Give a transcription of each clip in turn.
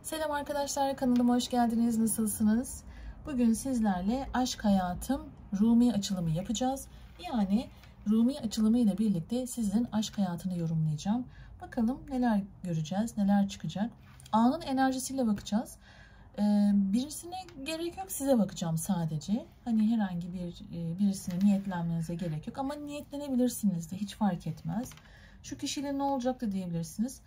Selam arkadaşlar, kanalıma hoş geldiniz. Nasılsınız? Bugün sizlerle aşk hayatım Rumi açılımı yapacağız. Yani Rumi açılımı ile birlikte sizin aşk hayatını yorumlayacağım. Bakalım neler göreceğiz, neler çıkacak. Anın enerjisiyle bakacağız. Birisine gerek yok, size bakacağım sadece. Hani herhangi birisine niyetlenmenize gerek yok. Ama niyetlenebilirsiniz de, hiç fark etmez. Şu kişiyle ne olacak da diyebilirsiniz.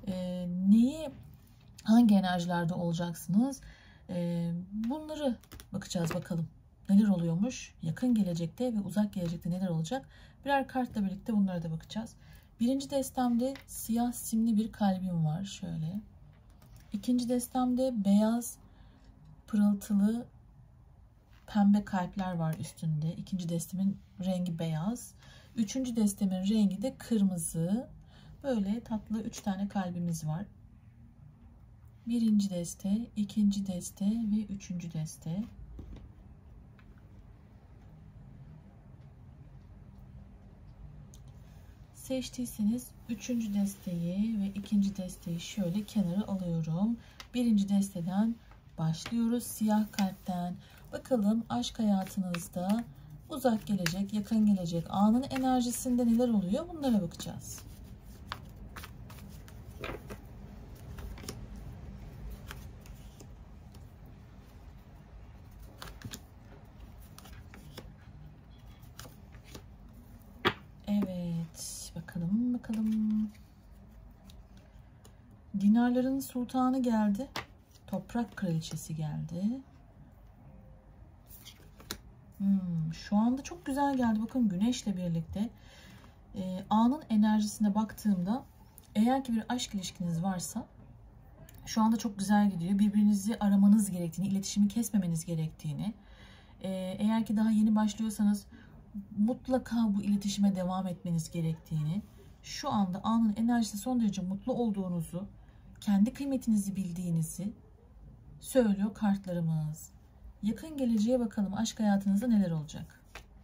Hangi enerjilerde olacaksınız? Bunları bakacağız bakalım. Neler oluyormuş? Yakın gelecekte ve uzak gelecekte neler olacak? Birer kartla birlikte bunlara da bakacağız. Birinci destemde siyah simli bir kalbim var. Şöyle. İkinci destemde beyaz pırıltılı pembe kalpler var üstünde. İkinci destemin rengi beyaz. Üçüncü destemin rengi de kırmızı. Böyle tatlı 3 tane kalbimiz var. Birinci deste, ikinci deste ve üçüncü deste. Seçtiyseniz üçüncü desteği ve ikinci desteği şöyle kenara alıyorum. Birinci desteden başlıyoruz. Siyah kalpten. Bakalım aşk hayatınızda uzak gelecek, yakın gelecek, anın enerjisinde neler oluyor? Bunlara bakacağız. Evet, bakalım. Dinarların sultanı geldi. Toprak kraliçesi geldi. Şu anda çok güzel geldi. Bakın güneşle birlikte. Anın enerjisine baktığımda eğer ki bir aşk ilişkiniz varsa şu anda çok güzel gidiyor. Birbirinizi aramanız gerektiğini, iletişimi kesmemeniz gerektiğini. Eğer ki daha yeni başlıyorsanız mutlaka bu iletişime devam etmeniz gerektiğini, şu anda anın enerjisi son derece mutlu olduğunuzu, kendi kıymetinizi bildiğinizi söylüyor kartlarımız. Yakın geleceğe bakalım, aşk hayatınızda neler olacak?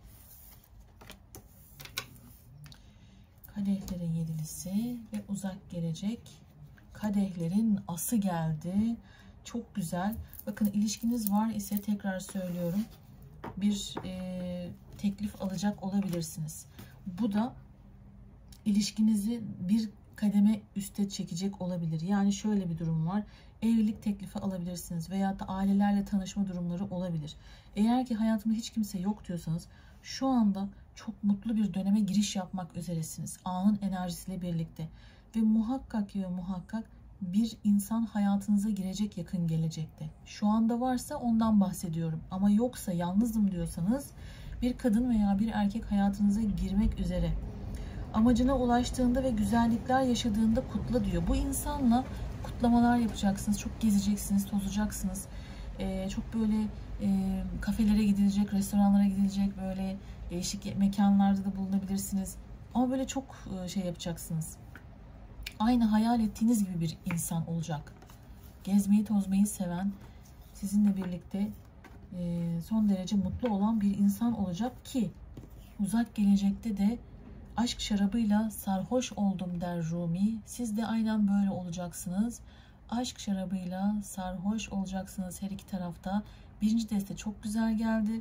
Kadehlerin yedilisi ve uzak gelecek. Kadehlerin ası geldi. Çok güzel. Bakın ilişkiniz var ise tekrar söylüyorum. Bir teklif alacak olabilirsiniz. Bu da ilişkinizi bir kademe üste çekecek olabilir. Yani şöyle bir durum var. Evlilik teklifi alabilirsiniz veya da ailelerle tanışma durumları olabilir. Eğer ki hayatımda hiç kimse yok diyorsanız şu anda çok mutlu bir döneme giriş yapmak üzeresiniz. Anın enerjisiyle birlikte. Ve muhakkak bir insan hayatınıza girecek yakın gelecekte. Şu anda varsa ondan bahsediyorum. Ama yoksa, yalnızım diyorsanız bir kadın veya bir erkek hayatınıza girmek üzere. Amacına ulaştığında ve güzellikler yaşadığında kutla diyor. Bu insanla kutlamalar yapacaksınız. Çok gezeceksiniz, tozacaksınız. Çok böyle kafelere gidilecek, restoranlara gidilecek, böyle değişik mekanlarda da bulunabilirsiniz. Ama böyle çok şey yapacaksınız. Aynı hayal ettiğiniz gibi bir insan olacak. Gezmeyi, tozmayı seven, sizinle birlikte son derece mutlu olan bir insan olacak ki uzak gelecekte de aşk şarabıyla sarhoş oldum der Rumi. Siz de aynen böyle olacaksınız. Aşk şarabıyla sarhoş olacaksınız her iki tarafta. Birinci deste çok güzel geldi.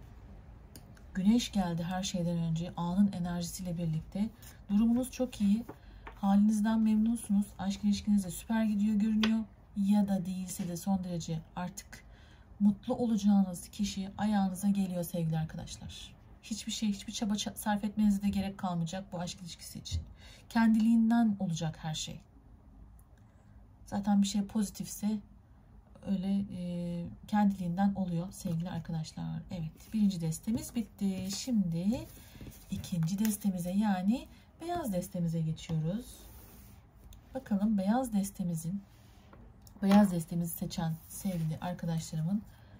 Güneş geldi her şeyden önce. Anın enerjisiyle birlikte. Durumunuz çok iyi. Halinizden memnunsunuz. Aşk ilişkiniz de süper gidiyor görünüyor. Ya da değilse de son derece artık mutlu olacağınız kişi ayağınıza geliyor sevgili arkadaşlar. Hiçbir çaba sarf etmenize de gerek kalmayacak bu aşk ilişkisi için. Kendiliğinden olacak her şey. Zaten bir şey pozitifse öyle kendiliğinden oluyor sevgili arkadaşlar. Evet, birinci destemiz bitti. Şimdi ikinci destemize, yani beyaz destemize geçiyoruz. Bakalım beyaz destemizi seçen sevgili arkadaşlarımın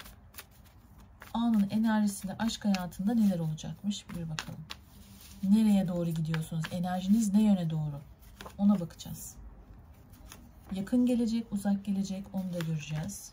anın enerjisiyle aşk hayatında neler olacakmış bir bakalım. Nereye doğru gidiyorsunuz? Enerjiniz ne yöne doğru? Ona bakacağız. Yakın gelecek, uzak gelecek, onu da göreceğiz.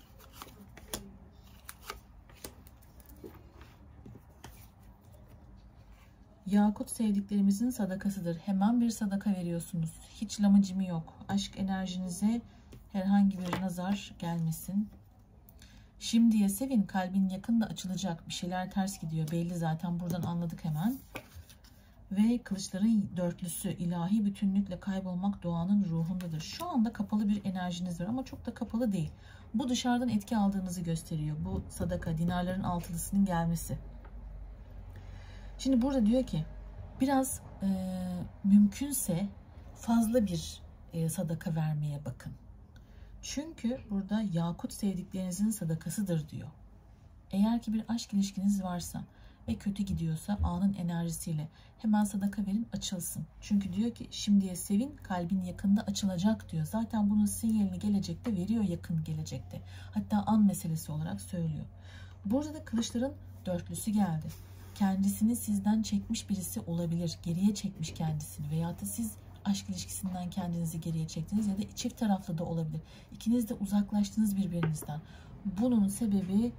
Yakut sevdiklerimizin sadakasıdır. Hemen bir sadaka veriyorsunuz. Hiç lamıcımı yok. Aşk enerjinize Herhangi bir nazar gelmesin. Şimdiye sevin, kalbin yakında açılacak. Bir şeyler ters gidiyor belli, zaten buradan anladık hemen. Ve kılıçların dörtlüsü, ilahi bütünlükle kaybolmak doğanın ruhundadır. Şu anda kapalı bir enerjiniz var ama çok da kapalı değil. Bu dışarıdan etki aldığınızı gösteriyor. Bu sadaka, dinarların altılısının gelmesi. Şimdi burada diyor ki biraz mümkünse fazla bir sadaka vermeye bakın. Çünkü burada yakut sevdiklerinizin sadakasıdır diyor. Eğer ki bir aşk ilişkiniz varsa ve kötü gidiyorsa anın enerjisiyle hemen sadaka verin, açılsın. Çünkü diyor ki şimdiye sevin, kalbin yakında açılacak diyor. Zaten bunun sinyalini gelecekte veriyor, yakın gelecekte. Hatta an meselesi olarak söylüyor. Burada da kılıçların dörtlüsü geldi. Kendisini sizden çekmiş birisi olabilir. Geriye çekmiş kendisini veya da siz aşk ilişkisinden kendinizi geriye çektiniz ya da çift taraflı da olabilir. İkiniz de uzaklaştınız birbirinizden. Bunun sebebi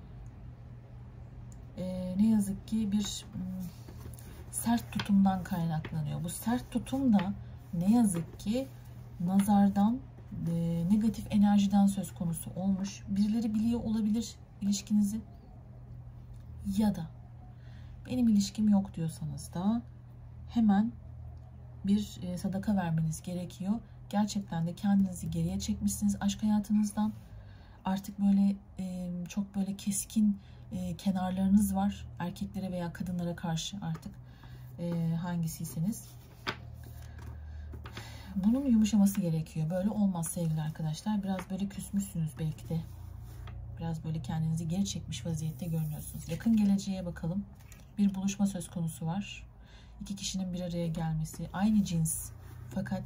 ne yazık ki bir sert tutumdan kaynaklanıyor. Bu sert tutum da ne yazık ki nazardan, negatif enerjiden söz konusu olmuş. Birileri biliyor olabilir ilişkinizi ya da benim ilişkim yok diyorsanız da hemen bir sadaka vermeniz gerekiyor. Gerçekten de kendinizi geriye çekmişsiniz aşk hayatınızdan. Artık böyle çok böyle keskin kenarlarınız var. Erkeklere veya kadınlara karşı artık hangisiyseniz. Bunun yumuşaması gerekiyor. Böyle olmaz sevgili arkadaşlar. Biraz böyle küsmüşsünüz belki de. Biraz böyle kendinizi geri çekmiş vaziyette görünüyorsunuz. Yakın geleceğe bakalım. Bir buluşma söz konusu var. İki kişinin bir araya gelmesi. Aynı cins. Fakat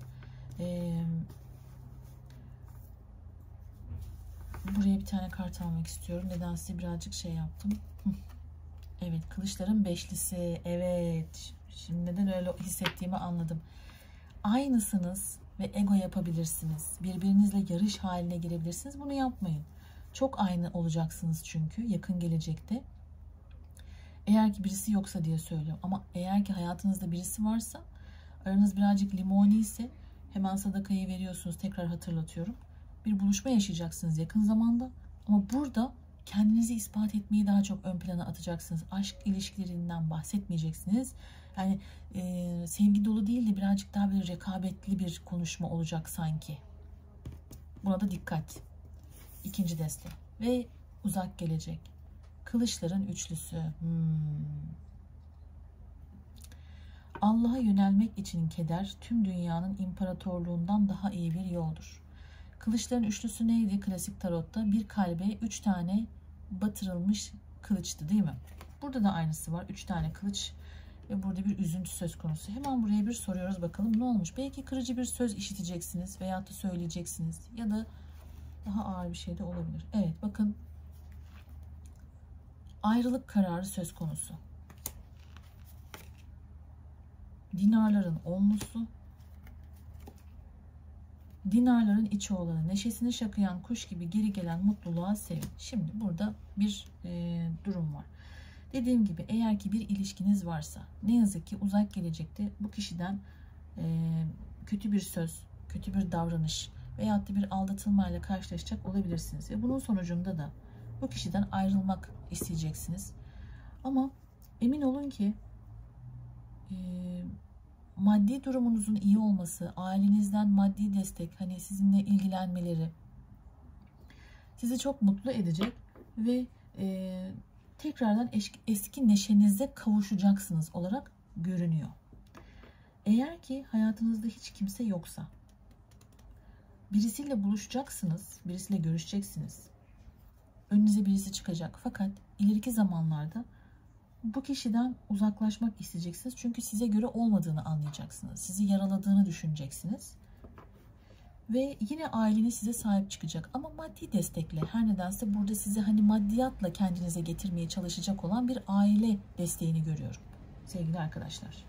buraya bir tane kart almak istiyorum. Nedense birazcık şey yaptım. Evet, kılıçların beşlisi. Evet. Şimdi neden öyle hissettiğimi anladım. Aynısınız ve ego yapabilirsiniz. Birbirinizle yarış haline girebilirsiniz. Bunu yapmayın. Çok aynı olacaksınız çünkü yakın gelecekte. Eğer ki birisi yoksa diye söylüyorum. Ama eğer ki hayatınızda birisi varsa, aranız birazcık limoni ise hemen sadakayı veriyorsunuz. Tekrar hatırlatıyorum. Bir buluşma yaşayacaksınız yakın zamanda. Ama burada kendinizi ispat etmeyi daha çok ön plana atacaksınız. Aşk ilişkilerinden bahsetmeyeceksiniz. Yani sevgi dolu değil de birazcık daha böyle rekabetli bir konuşma olacak sanki. Buna da dikkat. İkinci deste. Ve uzak gelecek. Kılıçların üçlüsü. Allah'a yönelmek için keder tüm dünyanın imparatorluğundan daha iyi bir yoldur. Kılıçların üçlüsü neydi klasik tarotta? Bir kalbe 3 tane batırılmış kılıçtı değil mi? Burada da aynısı var. 3 tane kılıç ve burada bir üzüntü söz konusu. Hemen buraya bir soruyoruz bakalım ne olmuş? Belki kırıcı bir söz işiteceksiniz veya da söyleyeceksiniz ya da daha ağır bir şey de olabilir. Evet bakın, ayrılık kararı söz konusu. Dinarların onlusu. Dinarların içi olanı, neşesini şakıyan kuş gibi geri gelen mutluluğa sevin. Şimdi burada bir durum var. Dediğim gibi eğer ki bir ilişkiniz varsa ne yazık ki uzak gelecekte bu kişiden kötü bir söz, kötü bir davranış veyahut da bir aldatılmayla karşılaşacak olabilirsiniz. Ve bunun sonucunda da bu kişiden ayrılmak isteyeceksiniz. Ama emin olun ki maddi durumunuzun iyi olması, ailenizden maddi destek, hani sizinle ilgilenmeleri sizi çok mutlu edecek ve tekrardan eski neşenize kavuşacaksınız olarak görünüyor. Eğer ki hayatınızda hiç kimse yoksa, birisiyle buluşacaksınız, birisiyle görüşeceksiniz. Önünüze birisi çıkacak fakat ileriki zamanlarda bu kişiden uzaklaşmak isteyeceksiniz. Çünkü size göre olmadığını anlayacaksınız. Sizi yaraladığını düşüneceksiniz. Ve yine aileniz size sahip çıkacak. Ama maddi destekle, her nedense burada sizi hani maddiyatla kendinize getirmeye çalışacak olan bir aile desteğini görüyorum. Sevgili arkadaşlar.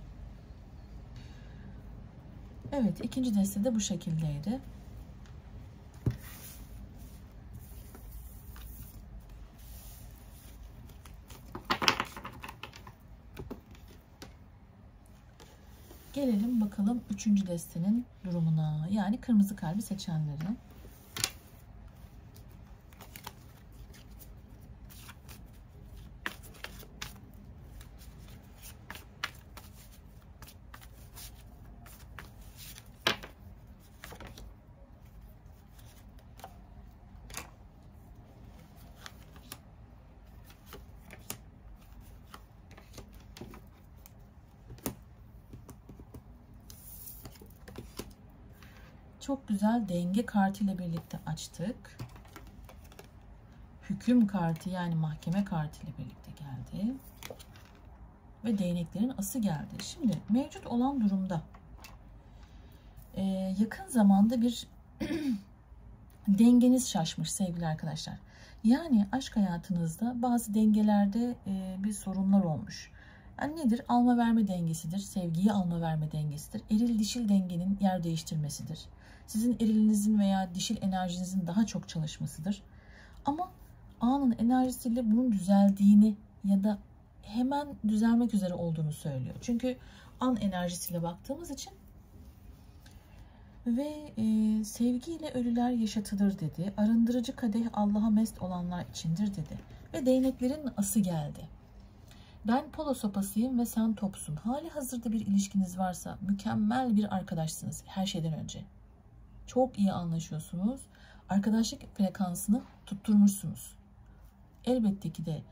Evet, ikinci deste de bu şekildeydi. Gelelim bakalım üçüncü destenin durumuna. Yani kırmızı kalbi seçenlere. çok güzel denge kartı ile birlikte açtık. Hüküm kartı yani mahkeme kartı ile birlikte geldi. Ve değneklerin ası geldi. Şimdi mevcut olan durumda yakın zamanda bir dengeniz şaşmış sevgili arkadaşlar. Yani aşk hayatınızda bazı dengelerde bir sorunlar olmuş. Yani nedir? Alma verme dengesidir. Sevgiyi alma verme dengesidir. Eril dişil dengenin yer değiştirmesidir. Sizin erilinizin veya dişil enerjinizin daha çok çalışmasıdır. Ama anın enerjisiyle bunun düzeldiğini ya da hemen düzelmek üzere olduğunu söylüyor. Çünkü an enerjisiyle baktığımız için ve sevgiyle ölüler yaşatılır dedi. Arındırıcı kadeh Allah'a mest olanlar içindir dedi. Ve değneklerin ası geldi. Ben polo sopasıyım ve sen topsun. Hali hazırda bir ilişkiniz varsa mükemmel bir arkadaşsınız her şeyden önce. Çok iyi anlaşıyorsunuz. Arkadaşlık frekansını tutturmuşsunuz. Elbette ki de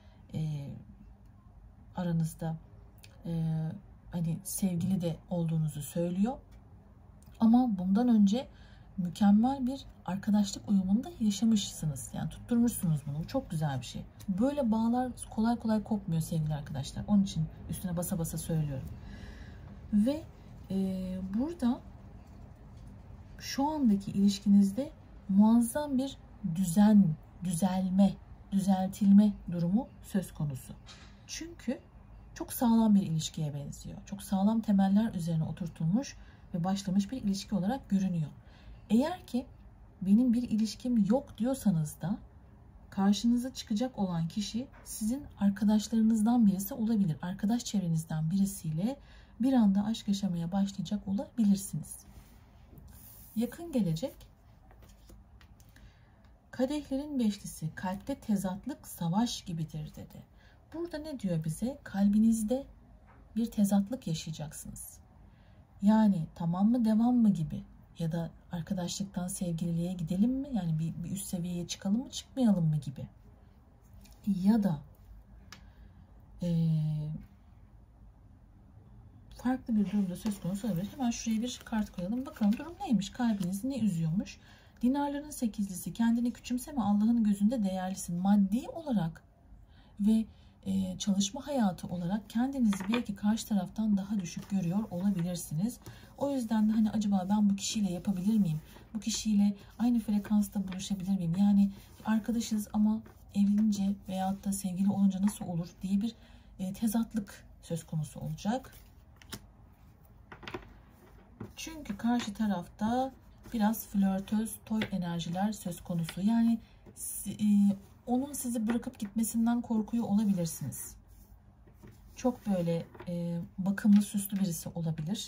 aranızda hani sevgili de olduğunuzu söylüyor. Ama bundan önce mükemmel bir arkadaşlık uyumunda yaşamışsınız. Yani tutturmuşsunuz bunu. Bu çok güzel bir şey. Böyle bağlar kolay kolay kopmuyor sevgili arkadaşlar. Onun için üstüne basa basa söylüyorum. Ve burada şu andaki ilişkinizde muazzam bir düzeltilme durumu söz konusu. Çünkü çok sağlam bir ilişkiye benziyor. Çok sağlam temeller üzerine oturtulmuş ve başlamış bir ilişki olarak görünüyor. Eğer ki benim bir ilişkim yok diyorsanız da karşınıza çıkacak olan kişi sizin arkadaşlarınızdan birisi olabilir. Arkadaş çevrenizden birisiyle bir anda aşk yaşamaya başlayacak olabilirsiniz. Yakın gelecek. Kadehlerin beşlisi, kalpte tezatlık savaş gibidir dedi. Burada ne diyor bize? Kalbinizde bir tezatlık yaşayacaksınız. Yani tamam mı devam mı gibi ya da arkadaşlıktan sevgililiğe gidelim mi? Yani bir üst seviyeye çıkalım mı çıkmayalım mı gibi. Ya da farklı bir durumda söz konusu olabilir. Hemen şuraya bir kart koyalım. Bakalım durum neymiş? Kalbinizi ne üzüyormuş? Dinarların sekizlisi. Kendini küçümseme, Allah'ın gözünde değerlisin. Maddi olarak ve çalışma hayatı olarak kendinizi belki karşı taraftan daha düşük görüyor olabilirsiniz. O yüzden de hani acaba ben bu kişiyle yapabilir miyim? Bu kişiyle aynı frekansta buluşabilir miyim? Yani arkadaşız ama evlenince veyahut da sevgili olunca nasıl olur diye bir tezatlık söz konusu olacak. Çünkü karşı tarafta biraz flörtöz, toy enerjiler söz konusu. Yani onun sizi bırakıp gitmesinden korkuyor olabilirsiniz. Çok böyle bakımlı, süslü birisi olabilir.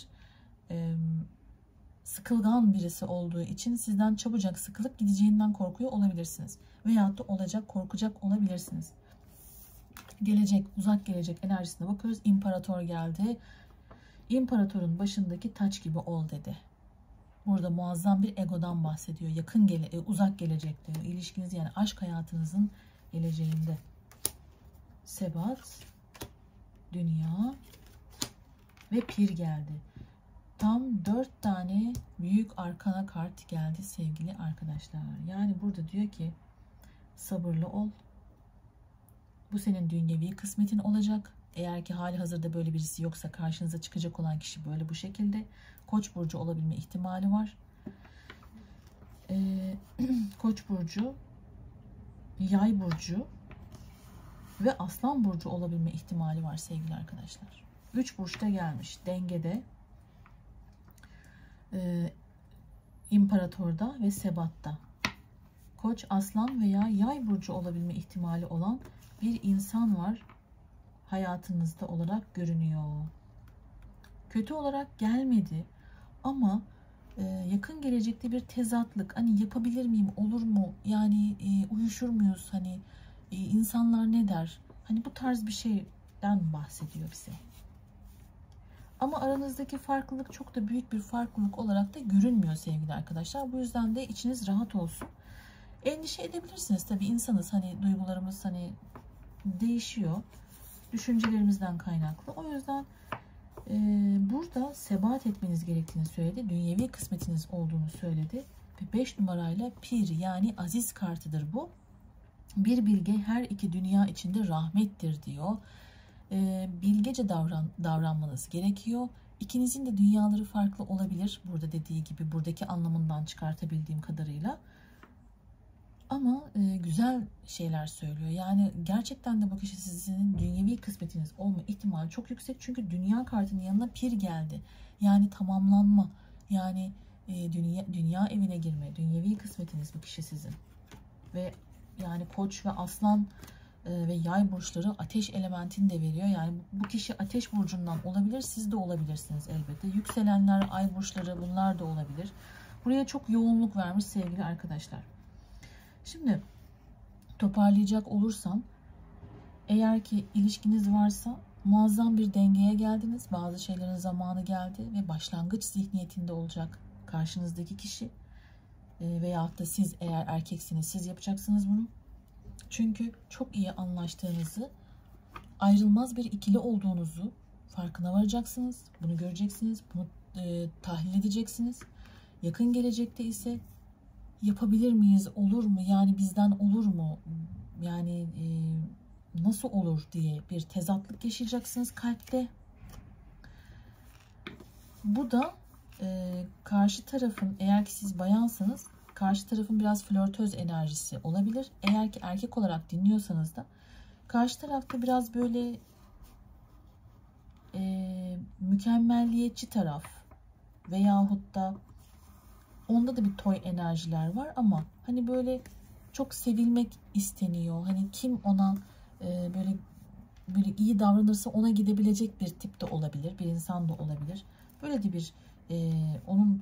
Sıkılgan birisi olduğu için sizden çabucak sıkılıp gideceğinden korkuyor olabilirsiniz. Veyahut da olacak, korkacak olabilirsiniz. Gelecek, uzak gelecek enerjisine bakıyoruz. İmparator geldi. İmparatorun başındaki taç gibi ol dedi. Burada muazzam bir egodan bahsediyor. Uzak gelecekte. İlişkiniz yani aşk hayatınızın geleceğinde. Sebat, dünya ve pir geldi. Tam 4 tane büyük arkana kart geldi sevgili arkadaşlar. Yani burada diyor ki sabırlı ol. Bu senin dünyevi kısmetin olacak. Eğer ki hali hazırda böyle birisi yoksa karşınıza çıkacak olan kişi böyle bu şekilde. Koç burcu olabilme ihtimali var. Koç burcu, yay burcu ve aslan burcu olabilme ihtimali var sevgili arkadaşlar. 3 burçta gelmiş dengede. İmparatorda ve sebatta. Koç, aslan veya yay burcu olabilme ihtimali olan bir insan var hayatınızda olarak görünüyor. Kötü olarak gelmedi ama yakın gelecekte bir tezatlık, hani yapabilir miyim, olur mu, yani uyuşur muyuz, hani insanlar ne der, hani bu tarz bir şeyden bahsediyor bize. Ama aranızdaki farklılık çok da büyük bir farklılık olarak da görünmüyor sevgili arkadaşlar. Bu yüzden de içiniz rahat olsun. Endişe edebilirsiniz tabii, insanız, hani duygularımız hani değişiyor düşüncelerimizden kaynaklı. O yüzden Burada sebat etmeniz gerektiğini söyledi. Dünyevi kısmetiniz olduğunu söyledi. Ve 5 numarayla pir yani aziz kartıdır bu. Bir bilge her iki dünya içinde rahmettir diyor. Bilgece davranmanız gerekiyor. İkinizin de dünyaları farklı olabilir. Burada dediği gibi, buradaki anlamından çıkartabildiğim kadarıyla. Ama güzel şeyler söylüyor. Yani gerçekten de bu kişi sizin dünyevi kısmetiniz olma ihtimali çok yüksek. Çünkü dünya kartının yanına pir geldi. Yani tamamlanma. Yani dünya evine girme. Dünyevi kısmetiniz bu kişi sizin. Ve yani Koç ve Aslan ve Yay burçları ateş elementini de veriyor. Yani bu kişi ateş burcundan olabilir. Siz de olabilirsiniz elbette. Yükselenler, ay burçları bunlar da olabilir. Buraya çok yoğunluk vermiş sevgili arkadaşlar. Şimdi toparlayacak olursam, eğer ki ilişkiniz varsa muazzam bir dengeye geldiniz. Bazı şeylerin zamanı geldi ve başlangıç zihniyetinde olacak karşınızdaki kişi. Veyahut da siz eğer erkeksiniz siz yapacaksınız bunu. Çünkü çok iyi anlaştığınızı, ayrılmaz bir ikili olduğunuzu farkına varacaksınız. Bunu göreceksiniz. Bunu tahlil edeceksiniz. Yakın gelecekte ise yapabilir miyiz, olur mu, yani bizden olur mu, yani nasıl olur diye bir tezatlık yaşayacaksınız kalpte. Bu da karşı tarafın, eğer ki siz bayansanız karşı tarafın biraz flörtöz enerjisi olabilir. Eğer ki erkek olarak dinliyorsanız da karşı tarafta biraz böyle mükemmelliyetçi taraf veyahut da onda da bir toy enerjiler var ama hani böyle çok sevilmek isteniyor. Hani kim ona böyle iyi davranırsa ona gidebilecek bir tip de olabilir. Bir insan da olabilir. Böyle de bir onun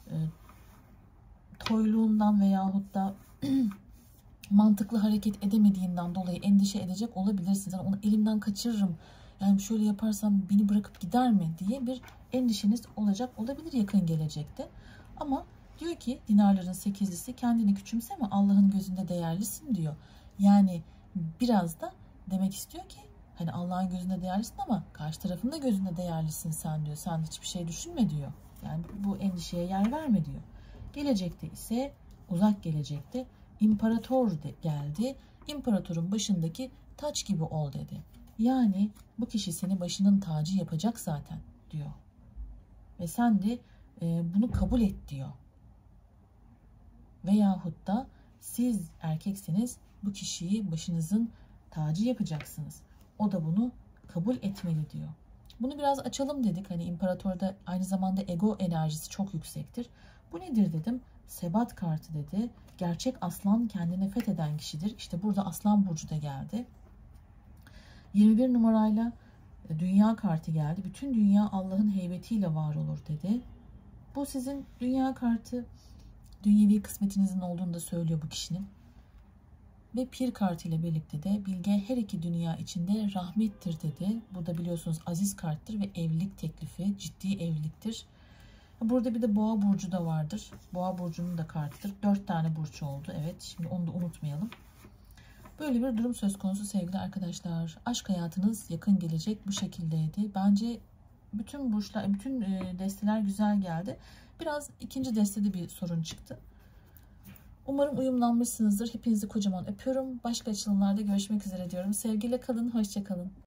toyluğundan veyahut da mantıklı hareket edemediğinden dolayı endişe edecek olabilirsiniz. Yani onu elimden kaçırırım. Yani şöyle yaparsam beni bırakıp gider mi diye bir endişeniz olacak olabilir yakın gelecekte. Ama diyor ki dinarların sekizlisi, kendini küçümseme, Allah'ın gözünde değerlisin diyor. Yani biraz da demek istiyor ki hani Allah'ın gözünde değerlisin ama karşı tarafın da gözünde değerlisin sen diyor. Sen hiçbir şey düşünme diyor. Yani bu endişeye yer verme diyor. Gelecekte ise, uzak gelecekte imparator geldi. İmparatorun başındaki taç gibi ol dedi. Yani bu kişi seni başının tacı yapacak zaten diyor. Ve sen de bunu kabul et diyor. Veyahut da siz erkekseniz bu kişiyi başınızın tacı yapacaksınız. O da bunu kabul etmeli diyor. Bunu biraz açalım dedik. Hani imparatorda aynı zamanda ego enerjisi çok yüksektir. Bu nedir dedim. Sebat kartı dedi. Gerçek aslan kendini fetheden kişidir. İşte burada Aslan burcu da geldi. 21 numarayla dünya kartı geldi. Bütün dünya Allah'ın heybetiyle var olur dedi. Bu sizin dünya kartı, dünyevi kısmetinizin olduğunu da söylüyor bu kişinin. Ve pir kartı ile birlikte de bilge her iki dünya içinde rahmettir dedi. Bu da biliyorsunuz aziz karttır ve evlilik teklifi, ciddi evliliktir. Burada bir de boğa burcu da vardır. Boğa burcunun da kartıdır. 4 tane burç oldu. Evet, şimdi onu da unutmayalım. Böyle bir durum söz konusu sevgili arkadaşlar. Aşk hayatınız yakın gelecek bu şekildeydi. Bence bütün burçlar, bütün desteler güzel geldi. Biraz ikinci destede bir sorun çıktı. Umarım uyumlanmışsınızdır. Hepinizi kocaman öpüyorum. Başka açılımlarda görüşmek üzere diyorum. Sevgiyle kalın, hoşça kalın.